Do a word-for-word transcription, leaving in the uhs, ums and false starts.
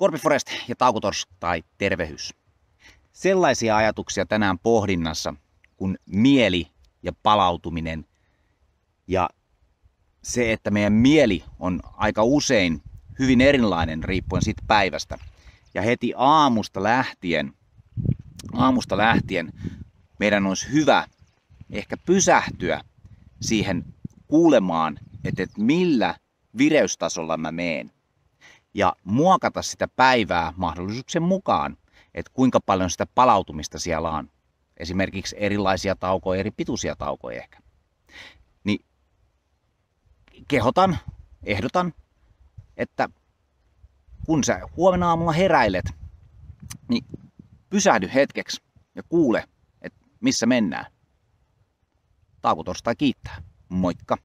Korpiforest ja taukotorstai tervehys. Sellaisia ajatuksia tänään pohdinnassa kuin mieli ja palautuminen ja se, että meidän mieli on aika usein hyvin erilainen riippuen siitä päivästä. Ja heti aamusta lähtien, aamusta lähtien meidän olisi hyvä ehkä pysähtyä siihen kuulemaan, että millä vireystasolla mä meen. Ja muokata sitä päivää mahdollisuuksien mukaan, että kuinka paljon sitä palautumista siellä on. Esimerkiksi erilaisia taukoja, eri pituisia taukoja ehkä. Niin kehotan, ehdotan, että kun sä huomenna aamulla heräilet, niin pysähdy hetkeksi ja kuule, että missä mennään. Taukotorstai kiittää. Moikka!